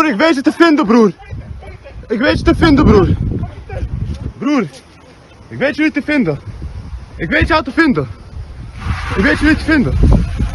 Broer, ik weet je te vinden, broer. Ik weet je te vinden, broer. Broer, ik weet jullie te vinden. Ik weet jou te vinden. Ik weet jullie te vinden.